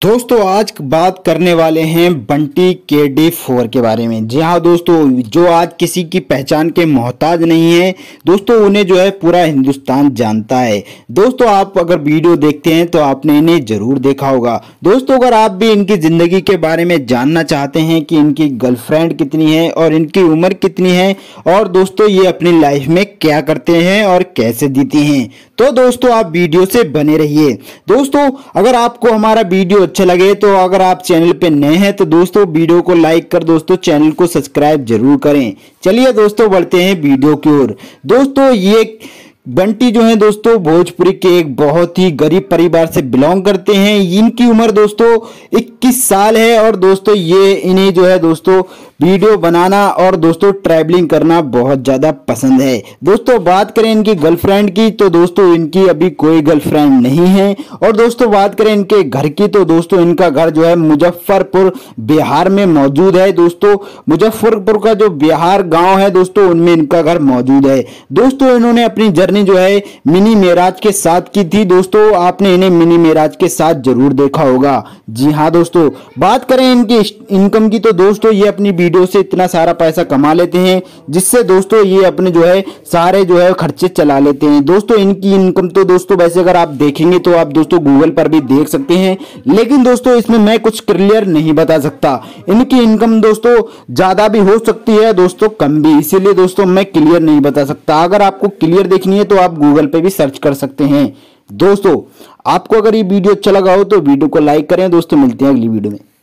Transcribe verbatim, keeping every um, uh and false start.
दोस्तों आज बात करने वाले हैं बंटी के डी फोर के बारे में। जी हाँ दोस्तों, जो आज किसी की पहचान के मोहताज नहीं है दोस्तों, उन्हें जो है पूरा हिंदुस्तान जानता है। दोस्तों आप अगर वीडियो देखते हैं तो आपने इन्हें जरूर देखा होगा। दोस्तों अगर आप भी इनकी ज़िंदगी के बारे में जानना चाहते हैं कि इनकी गर्लफ्रेंड कितनी है और इनकी उम्र कितनी है और दोस्तों ये अपनी लाइफ में क्या करते हैं और कैसे जीती हैं, तो दोस्तों आप वीडियो से बने रहिए। दोस्तों अगर आपको हमारा वीडियो अच्छा लगे तो अगर आप चैनल पे नए हैं तो दोस्तों वीडियो को लाइक कर दोस्तों चैनल को सब्सक्राइब जरूर करें। चलिए दोस्तों बढ़ते हैं वीडियो की ओर। दोस्तों ये बंटी जो है दोस्तों भोजपुरी के एक बहुत ही गरीब परिवार से बिलोंग करते हैं। इनकी उम्र दोस्तों इक्कीस साल है और दोस्तों ये इन्हें जो है दोस्तों वीडियो बनाना और दोस्तों ट्रैवलिंग करना बहुत ज़्यादा पसंद है। दोस्तों बात करें इनकी गर्लफ्रेंड की तो दोस्तों इनकी अभी कोई गर्लफ्रेंड नहीं है। और दोस्तों बात करें इनके घर की तो दोस्तों इनका घर जो है मुजफ्फरपुर बिहार में मौजूद है। दोस्तों मुजफ्फरपुर का जो बिहार गांव है दोस्तों उनमें इनका घर मौजूद है। दोस्तों इन्होंने अपनी जर्नी जो है मिनी मेराज के साथ की थी। दोस्तों आपने इन्हें मिनी मेराज के साथ जरूर देखा होगा। जी हाँ दोस्तों, बात करें इनकी इनकम की तो दोस्तों ये अपनी वीडियो से इतना सारा पैसा कमा लेते हैं जिससे दोस्तों ये अपने जो है सारे जो है खर्चे चला लेते हैं। दोस्तों इनकी इनकम तो दोस्तों वैसे अगर आप देखेंगे तो आप दोस्तों गूगल पर भी देख सकते हैं, लेकिन दोस्तों इसमें मैं कुछ क्लियर नहीं बता सकता। इनकी इनकम दोस्तों ज्यादा भी हो सकती है दोस्तों कम भी, इसीलिए दोस्तों मैं क्लियर नहीं बता सकता। अगर आपको क्लियर देखनी है तो आप गूगल पे भी सर्च कर सकते हैं। दोस्तों आपको अगर ये वीडियो अच्छा लगा हो तो वीडियो को लाइक करें। दोस्तों मिलते हैं अगली वीडियो में।